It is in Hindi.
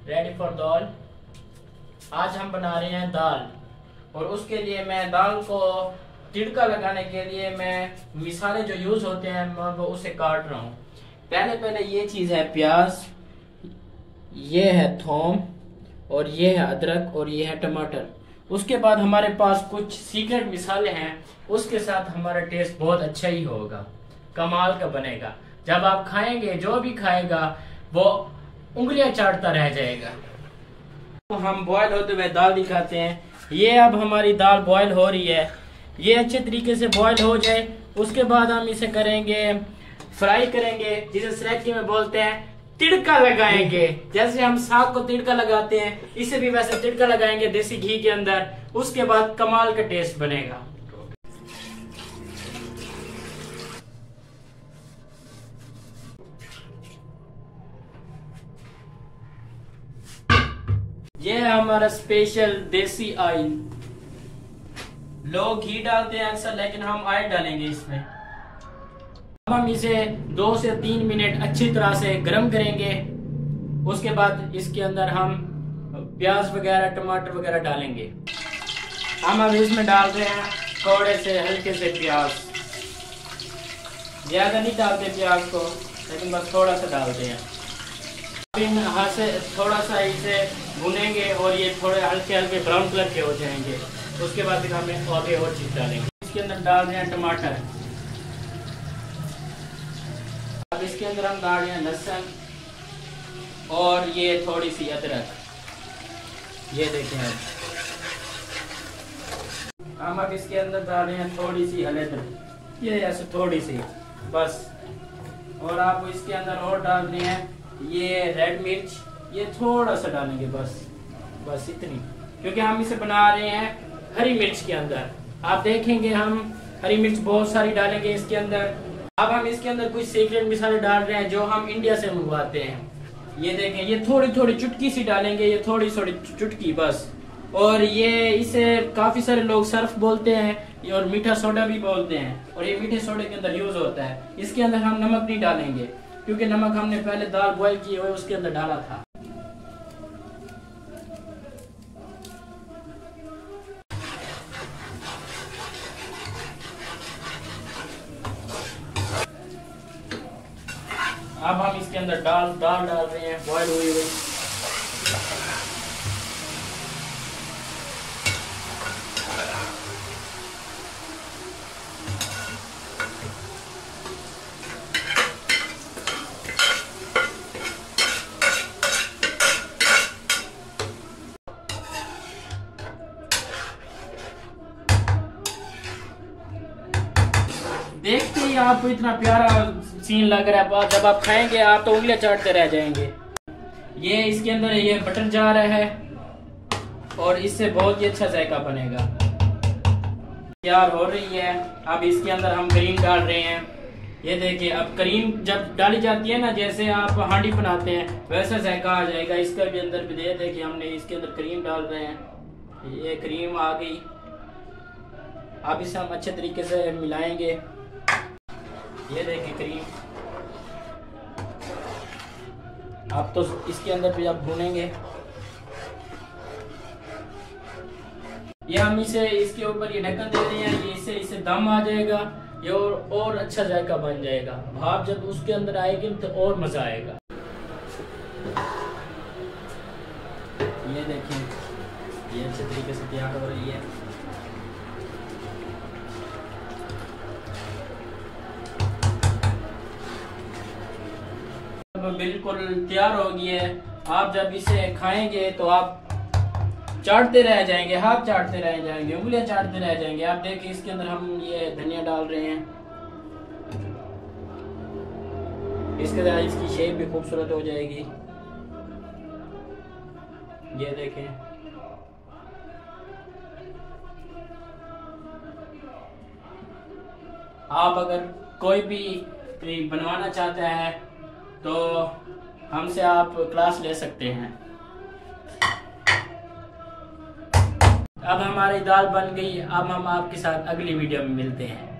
रेडी फॉर दाल। आज हम बना रहे हैं दाल और उसके लिए मैं दाल को तिड़का लगाने के लिए मैं मिसाले जो यूज होते हैं मैं वो उसे काट रहा हूँ। पहले ये चीज है प्याज, ये है थूम और ये है अदरक और ये है टमाटर। उसके बाद हमारे पास कुछ सीक्रेट मिसाले हैं, उसके साथ हमारा टेस्ट बहुत अच्छा ही होगा, कमाल का बनेगा। जब आप खाएंगे जो भी खाएगा वो उंगलियां चाटता रह जाएगा। तो हम बॉयल होते हुए दाल दिखाते हैं। ये अब हमारी दाल बॉयल हो रही है, ये अच्छे तरीके से बॉयल हो जाए उसके बाद हम इसे करेंगे फ्राई करेंगे, जिसे सरेकी में बोलते हैं तिड़का लगाएंगे। जैसे हम साग को तिड़का लगाते हैं इसे भी वैसे तिड़का लगाएंगे देसी घी के अंदर, उसके बाद कमाल का टेस्ट बनेगा। ये है हमारा स्पेशल देसी ऑयल। लोग घी डालते हैं अक्सर, लेकिन हम ऑयल डालेंगे इसमें। अब हम इसे 2 से 3 मिनट अच्छी तरह से गर्म करेंगे। उसके बाद इसके अंदर हम प्याज वगैरह टमाटर वगैरह डालेंगे। हम अब इसमें डाल रहे हैं थोड़े से हल्के से प्याज, ज्यादा नहीं डालते प्याज को, लेकिन बस थोड़ा सा डालते हैं। इन हाथ से थोड़ा सा इसे भुनेंगे और ये थोड़े हल्के हल्के ब्राउन कलर के हो जाएंगे। उसके बाद फिर हमें आगे और चीज डालेंगे। इसके अंदर डाल रहे हैं टमाटर। अब इसके अंदर हम डाल रहे हैं लहसुन और ये थोड़ी सी अदरक। ये देखें हम अब इसके अंदर डाल रहे हैं थोड़ी सी हल्दी, ये ऐसे थोड़ी सी बस। और आप इसके अंदर और डाल रहे हैं ये रेड मिर्च, ये थोड़ा सा डालेंगे बस इतनी, क्योंकि हम इसे बना रहे हैं हरी मिर्च के अंदर। आप देखेंगे हम हरी मिर्च बहुत सारी डालेंगे इसके अंदर। अब हम इसके अंदर कुछ सीक्रेट मसाले डाल रहे हैं जो हम इंडिया से मंगवाते हैं। ये देखें, ये थोड़ी थोड़ी चुटकी सी डालेंगे, ये थोड़ी थोड़ी चुटकी बस। और ये इसे काफी सारे लोग सर्फ बोलते हैं और मीठा सोडा भी बोलते हैं, और ये मीठे सोडे के अंदर यूज होता है। इसके अंदर हम नमक नहीं डालेंगे क्योंकि नमक हमने पहले दाल बॉईल की हुई उसके अंदर डाला था। अब हम इसके अंदर दाल डाल रहे हैं बॉईल हुई हुई। देखते ही आपको इतना प्यारा सीन लग रहा है, जब आप खाएंगे आप तो उंगलियां चाटते रह जाएंगे। ये इसके अंदर ये बटर जा रहा है और इससे बहुत ही अच्छा जायका बनेगा। तैयार हो रही है। अब इसके अंदर हम क्रीम डाल रहे हैं। ये देखिए, अब क्रीम जब डाली जाती है ना, जैसे आप हांडी बनाते हैं वैसा जायका आ जाएगा। इसका भी अंदर भी दे देखिए, हमने इसके अंदर क्रीम डाल रहे हैं। ये क्रीम आ गई। अब इसे हम अच्छे तरीके से मिलाएंगे। ये देखिए क्रीम। अब तो इसके अंदर भी आप भूनेंगे। ये हम इसे इसके ऊपर ये ढक्कन दे रहे हैं, ये इसे दम आ जाएगा, ये और अच्छा जायका बन जाएगा। भाप जब उसके अंदर आएगी तो और मजा आएगा। ये देखें, ये अच्छे तरीके से तैयार हो रही है। बिल्कुल तैयार हो गई है। आप जब इसे खाएंगे तो आप चाटते रह जाएंगे, हाथ चाटते रह जाएंगे, उंगलियां चाटते रह जाएंगे। आप देखिए इसके अंदर हम ये धनिया डाल रहे हैं, इसके साथ इसकी शेप भी खूबसूरत हो जाएगी। ये देखें, आप अगर कोई भी बनवाना चाहता है तो हमसे आप क्लास ले सकते हैं। अब हमारी दाल बन गई। अब हम आपके साथ अगली वीडियो में मिलते हैं।